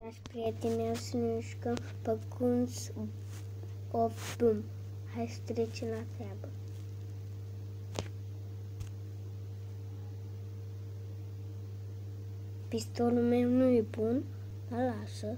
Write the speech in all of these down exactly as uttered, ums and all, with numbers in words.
Dragi prieteni, o să ne jucăm pe Guns of Doom. Hai să trecem la treabă. Pistolul meu nu e bun, dar lasă.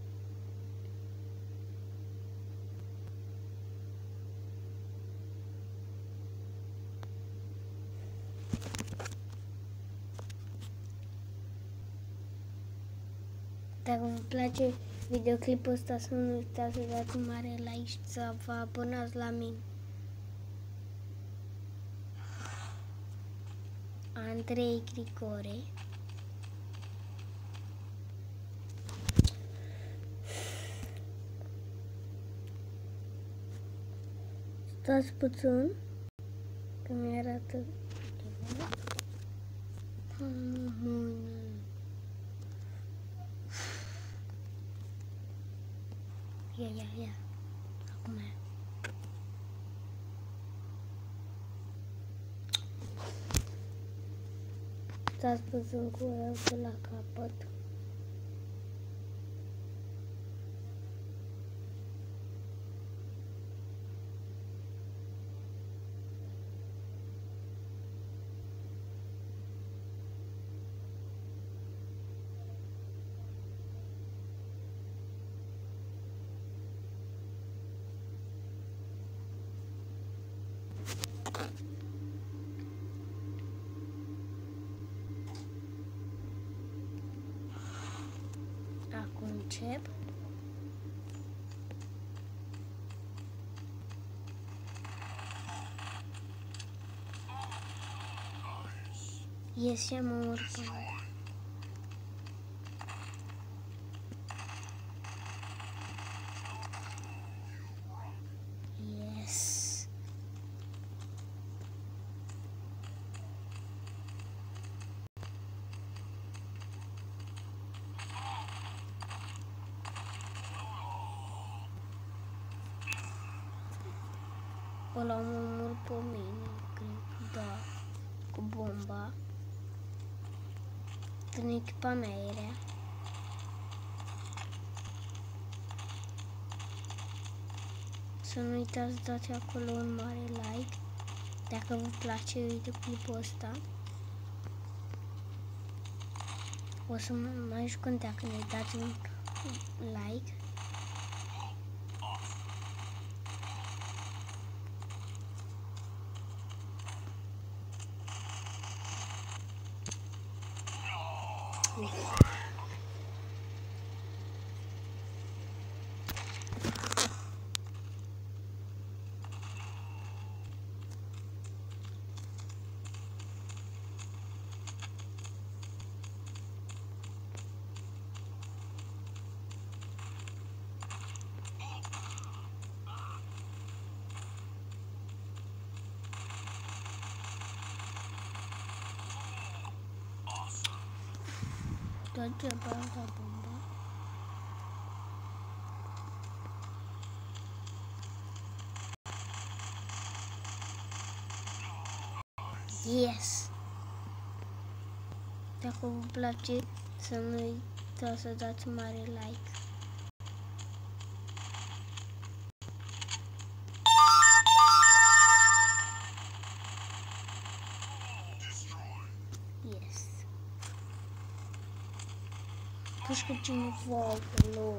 Dacă vă place videoclipul ăsta, să nu uitați să dați un mare like și să vă abonați la mine. Andrei Grigore. Stați puțin, că mi-arată ceva. Ia, ia, ia. Acum. Stați puțin cu ăla de la capăt. Acum încep. Ies și mă urc. Yes. Ăla mă omor pe mine, cred, da, cu bomba. În echipa mea era. Să nu uitați să dați acolo un mare like dacă vă place videoclipul ăsta. O să mai jucăm dacă ne dați un like. Tot ce băga bomba. Yes! Dacă vă place, să nu uitați să dați mare like. Yes! Pușcă cineva acolo.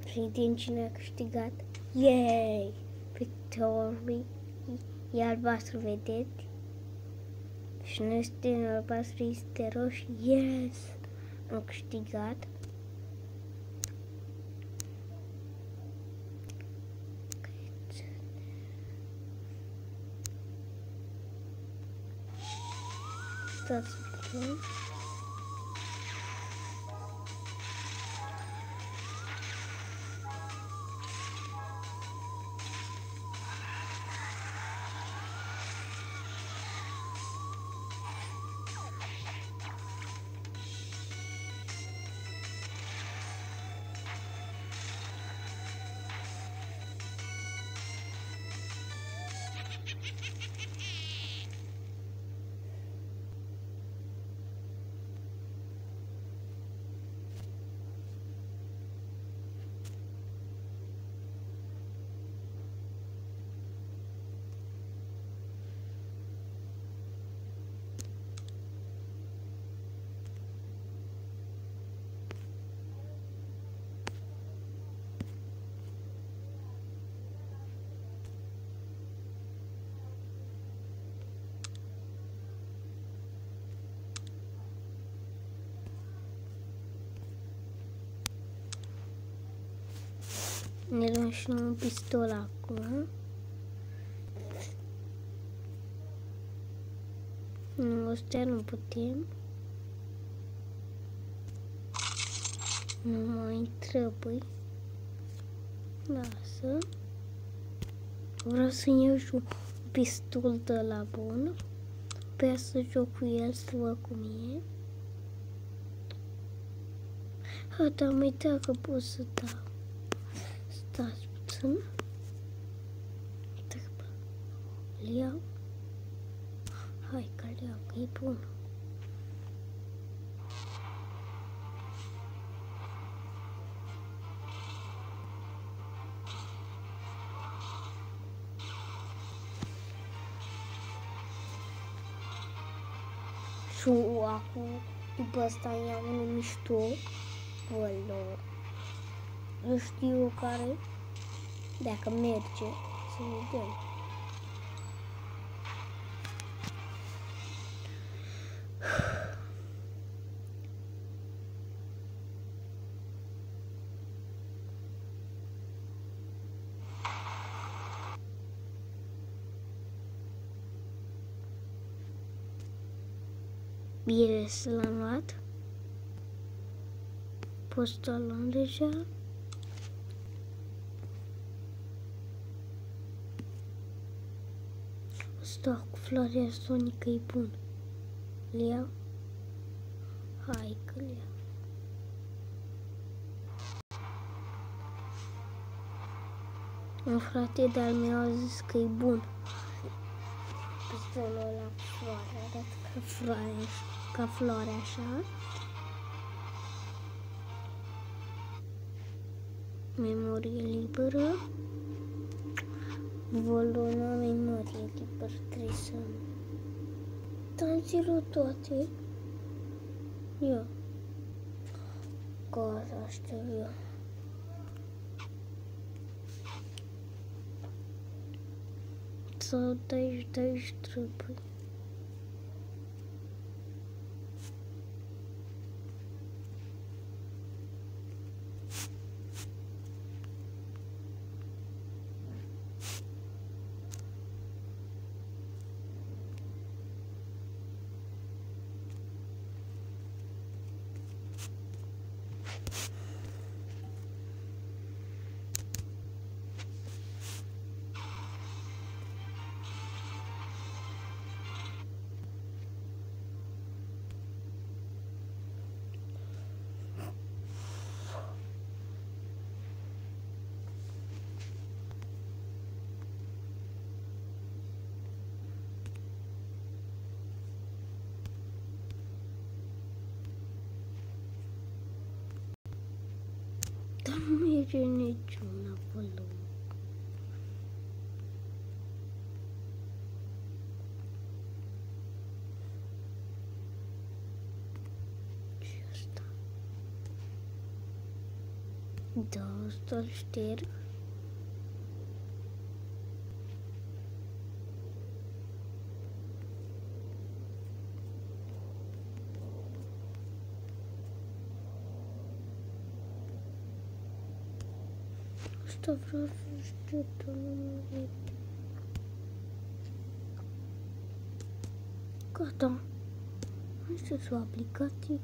Știi cine a câștigat? Yay! Victory! E albastru, vedeți? Și nu este în albastru, este roșu. Yes! Am câștigat. Stați puțin. Ne luăm și un pistol acum. Nu, ăstea nu putem. Nu mai trebuie. Lasă. Vreau să iau și un pistol de la bun. Pe să joc cu el, să văd cum e. Ha, dar am uitat că pot să dau. Stați puțin. Îl iau. Hai că-l iau, că e bun. Și acum, după asta iau unul mișto. Ăla. Nu știu care. Dacă merge, să vedem. Bine, să l-am luat. Poți să l luăm deja. Ăsta cu floarea sonică e bun. Îl iau? Hai că-l iau. Un frate de-al meu a zis că e bun. Pistolul ăla cu floare, arată ca floare, ca floare așa. Memorie liberă. Voluna memorie liberă, trebuie să... Am ținut toate. Ia. Gata, știu eu. Sau de aici, de aici trebuie. Dar nu merge niciuna acolo. Și asta. Da, să-l șterg. Asta vreau să știu, doamne. Gata. Asta sunt aplicații.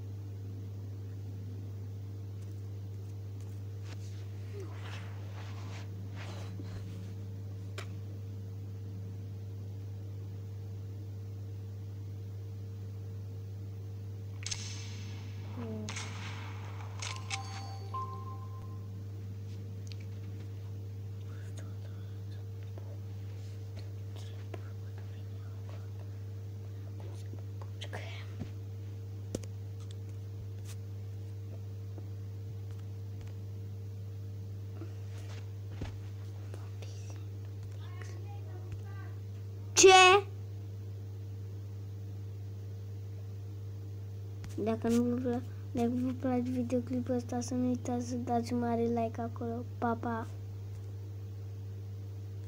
Ce? Dacă nu vă, dacă vă place videoclipul ăsta, să nu uitați să dați un mare like acolo. Pa, pa!